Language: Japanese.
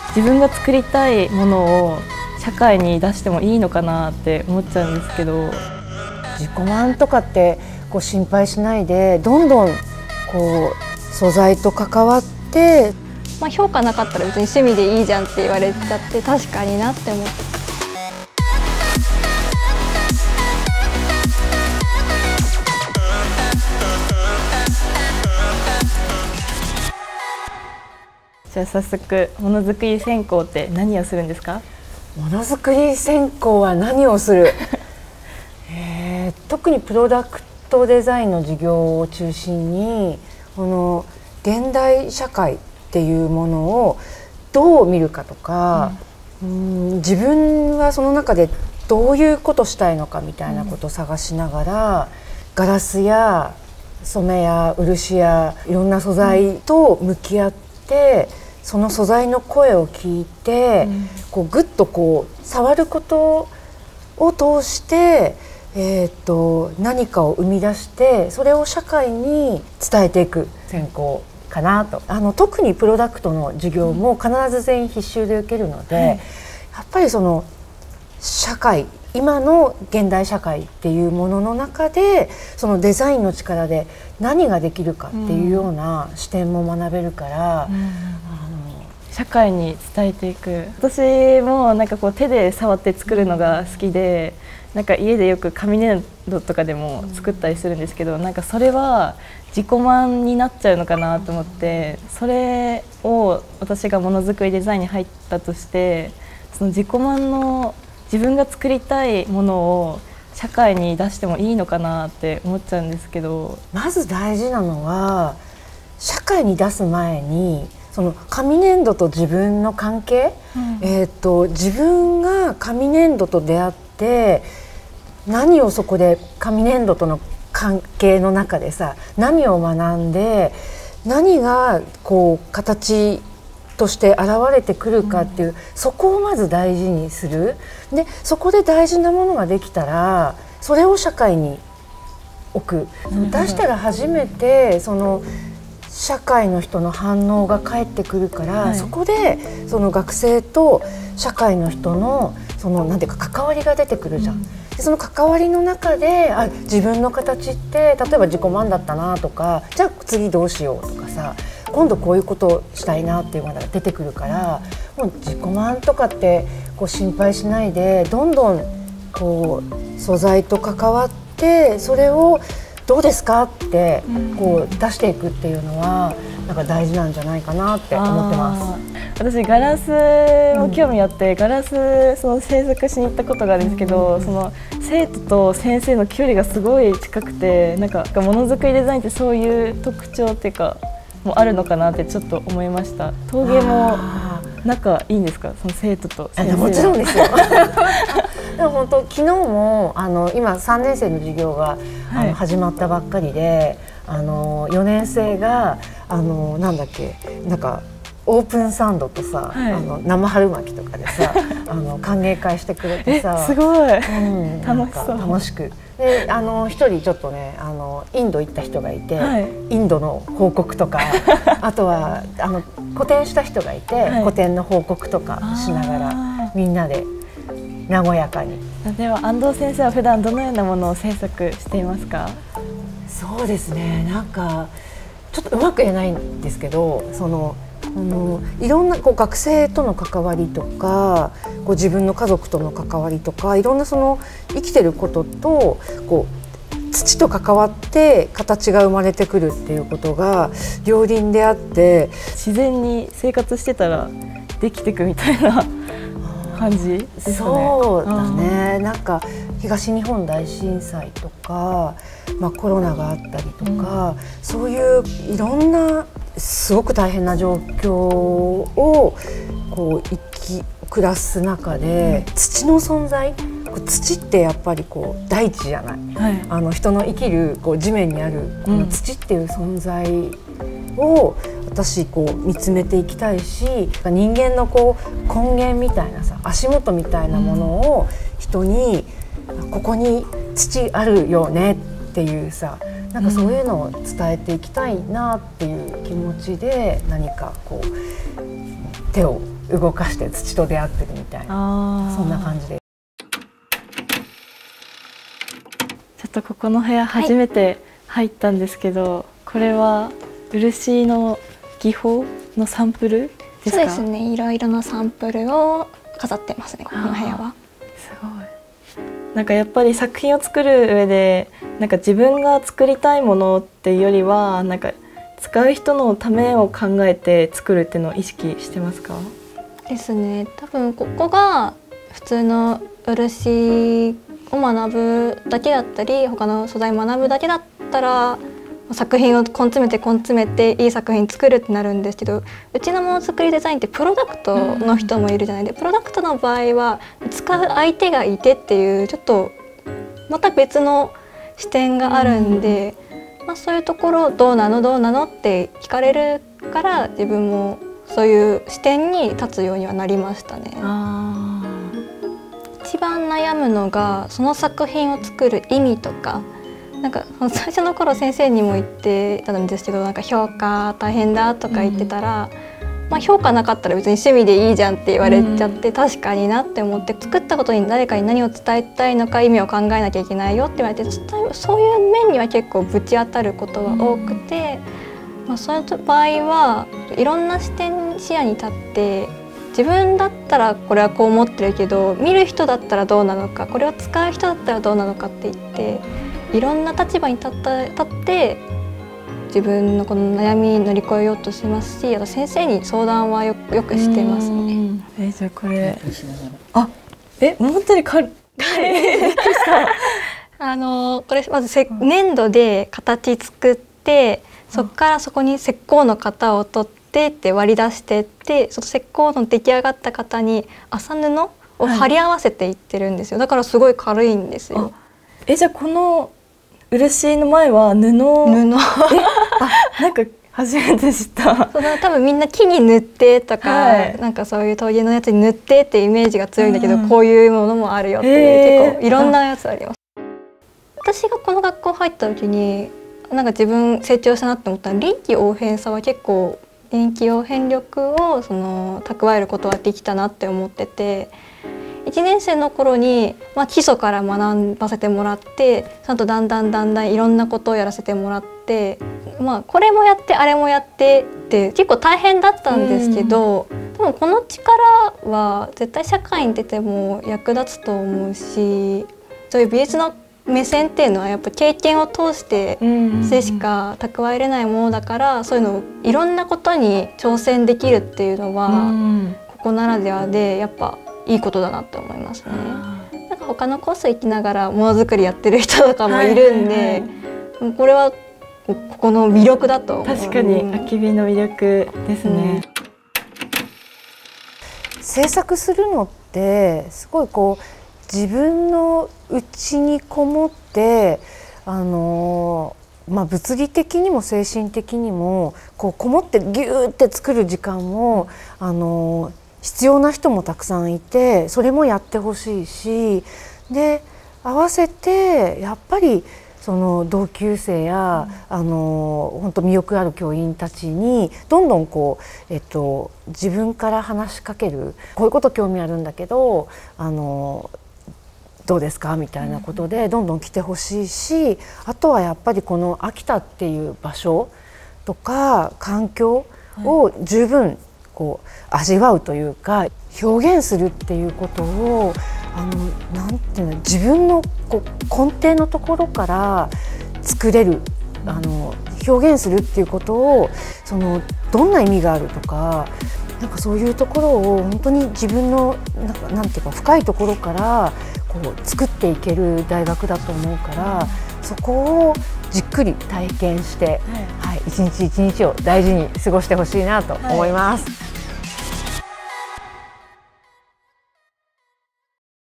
自分が作りたいものを社会に出してもいいのかなって思っちゃうんですけど、 自己満とかってこう心配しないで、どんどんこう素材と関わって、 評価なかったら別に趣味でいいじゃんって言われちゃって、確かになって思って。 じゃあ早速、ものづくり専攻って何をするんですか？ ものづくり専攻は何をする特にプロダクトデザインの授業を中心に、この現代社会っていうものをどう見るかとか、自分はその中でどういうことしたいのかみたいなことを探しながら、ガラスや染めや漆やいろんな素材と向き合って、その素材の声を聞いて、こうぐっとこう触ることを通して、何かを生み出して、それを社会に伝えていく専攻かなと。特にプロダクトの授業も必ず全員必修で受けるので、やっぱりその社会、今の現代社会っていうものの中で、そのデザインの力で何ができるかっていうような視点も学べるから、 社会に伝えていく。私もなんかこう手で触って作るのが好きで、なんか家でよく紙粘土とかでも作ったりするんですけど、なんかそれは自己満になっちゃうのかなと思って、それを私がものづくりデザインに入ったとして、その自己満の自分が作りたいものを社会に出してもいいのかなって思っちゃうんですけど。 まず大事なのは、社会に出す前にその紙粘土と自分の関係、自分が紙粘土と出会って何をそこで紙粘土との関係の中でさ、何を学んで、何がこう形として現れてくるかっていう、そこをまず大事にする。でそこで大事なものができたら、それを社会に置く。出したら初めてその社会の人の反応が返ってくるから、そこでその学生と社会の人のそのなんていうか関わりが出てくるじゃん。でその関わりの中で、自分の形って例えば自己満だったなとか、じゃあ次どうしようとかさ、今度こういうことをしたいなっていうのが出てくるから、もう自己満とかってこう心配しないで、どんどんこう素材と関わって、それをどうですかってこう出していくっていうのはなんか大事なんじゃないかなって思ってます。 私ガラスも興味あって、ガラスその制作しに行ったことがあるんですけど、その生徒と先生の距離がすごい近くて、なんかものづくりデザインってそういう特徴っていうかもあるのかなってちょっと思いました。陶芸も仲いいんですか、その生徒と先生は？ もちろんですよ。でも本当昨日も今3年生の授業が始まったばっかりで、4年生がなんだっけ、なんかオープンサンドとさ、生春巻きとかでさ歓迎会してくれてさ、 すごい、 楽しそう、楽しく。で一人ちょっとねインド行った人がいて、インドの報告とかあとは個展した人がいて、個展の報告とかしながらみんなで和やかに。 では安藤先生は普段どのようなものを制作していますか？ そうですね、なんかちょっとうまく言えないんですけど、いろんなこう学生との関わりとか、こう自分の家族との関わりとか、いろんなその生きてることとこう土と関わって形が生まれてくるっていうことが両輪であって、 自然に生活してたらできていくみたいな感じですね。 そうだね。なんか東日本大震災とか、コロナがあったりとか、そういういろんなすごく大変な状況をこう暮らす中で、土の存在、土ってやっぱりこう大地じゃない、人の生きるこう地面にあるこの土っていう存在を私こう見つめていきたいし、人間のこう根源みたいなさ、足元みたいなものを人にここに土あるよねっていうさ、なんかそういうのを伝えていきたいなっていう気持ちで、何かこう手を動かして土と出会ってるみたいな、そんな感じで。 ちょっとここの部屋初めて入ったんですけど、これは漆の技法のサンプルですか？ そうですね、いろいろなサンプルを飾ってますね、この部屋は。 すごい。なんかやっぱり作品を作る上でなんか自分が作りたいものっていうよりはなんか使う人のためを考えて作るっていうのを意識してますか？ ですね、多分ここが普通の漆を学ぶだけだったり他の素材学ぶだけだったら作品を根詰めていい作品作るってなるんですけど、うちのものづくりデザインってプロダクトの人もいるじゃないで、プロダクトの場合は使う相手がいてっていうちょっとまた別の視点があるんで、そういうところどうなのって聞かれるから自分もそういう視点に立つようにはなりましたね。一番悩むのがその作品を作る意味とか、なんか最初の頃先生にも言ってたんですけど、なんか評価大変だとか言ってたら、評価なかったら別に趣味でいいじゃんって言われちゃって、確かになって思って、作ったことに誰かに何を伝えたいのか意味を考えなきゃいけないよって言われて、そういう面には結構ぶち当たることが多くて、そういう場合はいろんな視野に立って自分だったらこれはこう思ってるけど見る人だったらどうなのか、これを使う人だったらどうなのかって言っていろんな立場に立って自分のこの悩み乗り越えようとしますし、あと先生に相談はよくしてますね。 じゃあこれ本当にこれまず粘土で形作って、そこからそこに石膏の型を取って割り出してって、その石膏の出来上がった型に麻布を貼り合わせていってるんですよ。だからすごい軽いんですよ。 じゃあこの漆の前は布なんか初めて知った。 多分みんな木に塗ってとか、なんかそういう陶芸のやつに塗ってってイメージが強いんだけど、こういうものもあるよっていう、結構いろんなやつあります。私がこの学校入った時になんか自分成長したなって思ったら、臨機応変さは結構臨機応変力を蓄えることができたなって思ってて、1年生の頃に、基礎から学ばせてもらって、ちゃんとだんだんいろんなことをやらせてもらって、これもやってあれもやってって結構大変だったんですけど、でもこの力は絶対社会に出ても役立つと思うし、そういう美術の目線っていうのはやっぱ経験を通してしか蓄えれないものだから、そういうのいろんなことに挑戦できるっていうのはここならではでやっぱいいことだなって思いますね。なんか他のコース行きながらものづくりやってる人とかもいるんで、これはここの魅力だと思う。 確かに空き瓶の魅力ですね。 制作するのってすごい自分の内にこもって物理的にも精神的にもこもってギューって作る時間も必要な人もたくさんいて、それもやってほしいし、で合わせてやっぱりその同級生や本当魅力ある教員たちにどんどん自分から話しかける、こういうこと興味あるんだけどどうですかみたいなことでどんどん来てほしいし、あとはやっぱりこの秋田っていう場所とか環境を十分味わうというか表現するっていうことをなんていうの、自分の根底のところから作れる、表現するっていうことをどんな意味があるとか、なんかそういうところを本当に自分のなんていうか深いところから作っていける大学だと思うから、そこをじっくり体験して、一日一日を大事に過ごしてほしいなと思います。